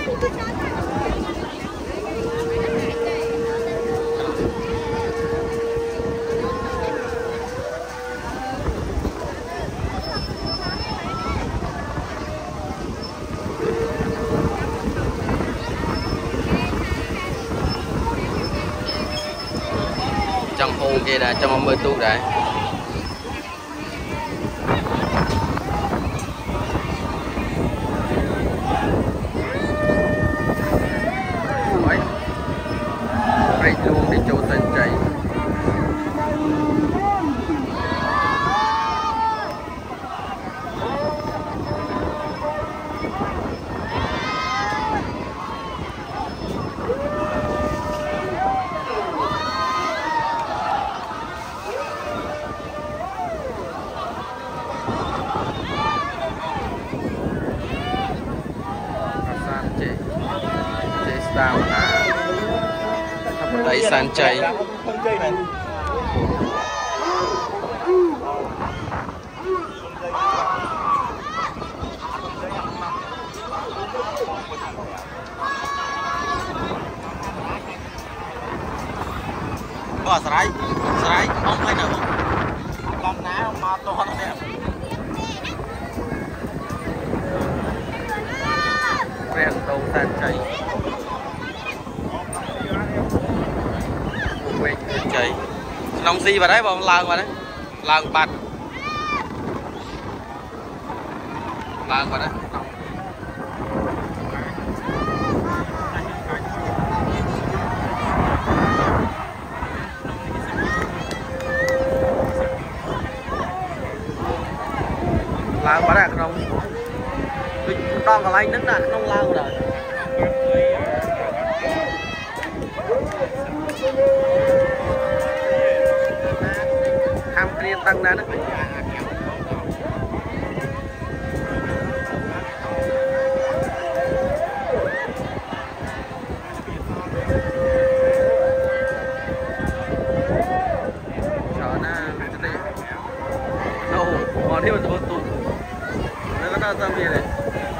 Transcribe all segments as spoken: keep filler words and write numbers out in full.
trong hồ kia là trong mươi tu đấy. Đấy. Đây luôn đi chỗ sân chạy. Sao là đấy san chay có sải sải không phải nào con ná mà to nó đẹp quen đâu san chay chạy nông gì vào đấy bọn làng vào đấy làng bạt làng vào đấy làng vào đấy không con còn anh đứng là không lao rồi ham riêng tăng ra đó cho nó đâu còn thêm một tụt nó có tâm gì này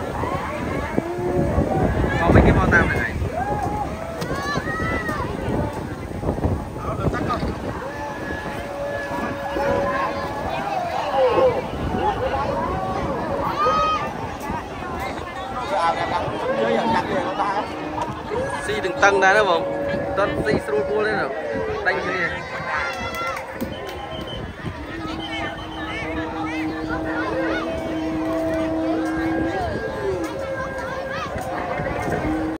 có mấy cái bao tam này xi đừng tăng ra nữa không toàn xi sưu cua lên nào đánh cái này